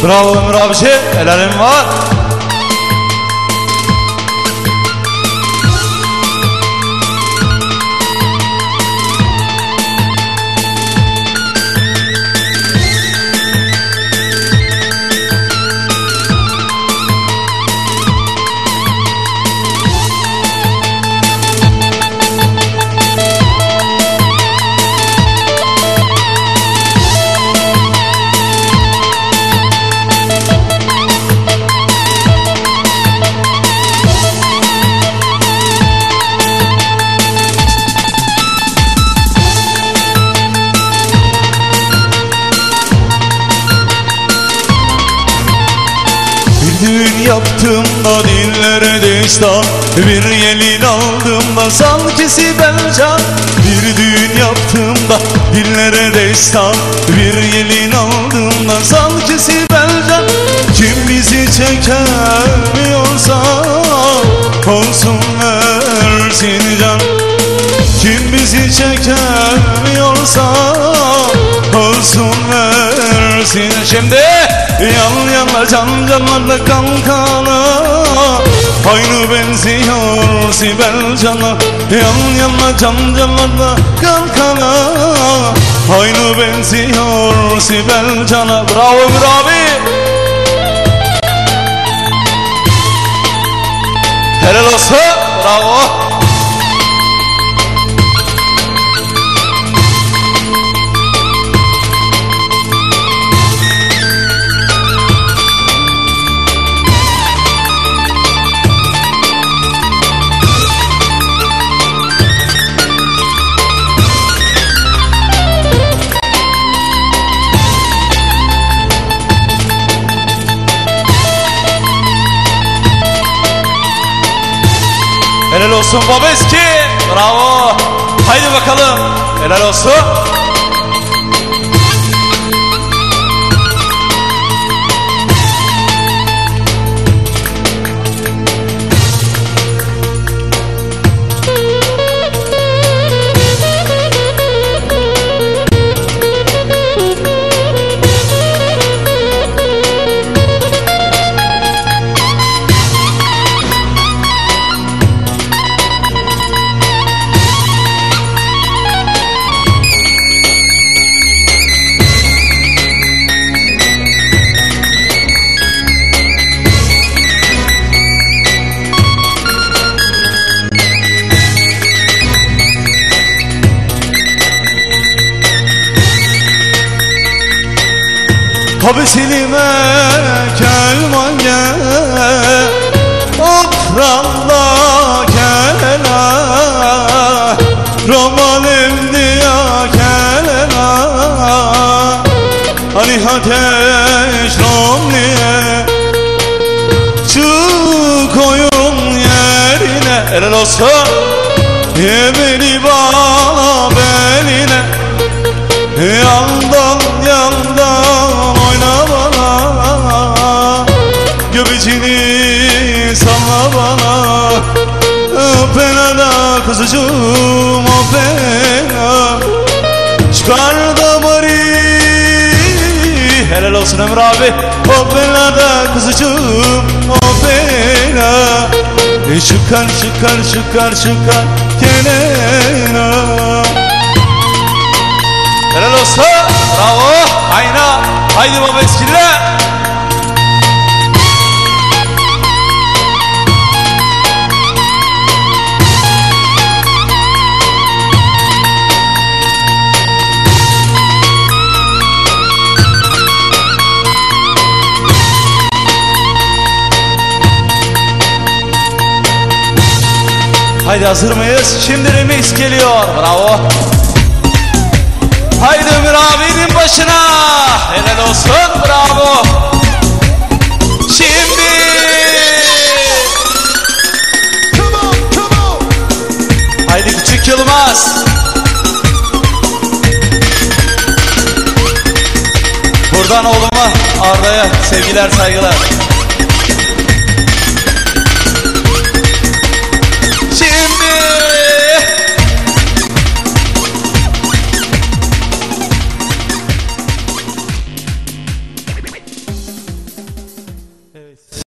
Bravo Ömür abici, helalim var. Düğün yaptım da dillere destan, bir gelin aldım da sanki Sibel Can. Bir düğün yaptım da dillere destan, bir gelin aldım da sanki Sibel Can. Kim bizi çekemiyorsa olsun versin can. Kim bizi çekemiyorsa olsun versin. Şimdi yan yana can canlarla kan kana, aynı benziyor Sibel Can'a. Yan yana can canlarla kan kana, aynı benziyor Sibel Can'a. Bravo Ömür abi. Helal olsun. Bravo. Helal olsun Babeski. Bravo. Haydi bakalım. Helal olsun. Habesilime kelmane, okralla kelena, romalim diya kelena. Hani ateş romliye çık oyun yerine. Helal olsun. Ye beni bana beline, yandan yandan oyna bana, göbecini salla bana. Öpene da kuzucuğum öpene, çıkar da bari. Helal olsun Ömür abi. Öpene da kuzucuğum öpene, çıkar çıkar çıkar çıkar kenara. Helal olsun. Bravo. Ayna. Haydi baba eskiler. Haydi hazır mıyız? Şimdi remix geliyor. Bravo. Haydi Ömür abinin başına. Helal olsun. Bravo. Şimdi come on. Haydi Küçük Yılmaz. Buradan oğluma Arda'ya sevgiler saygılar.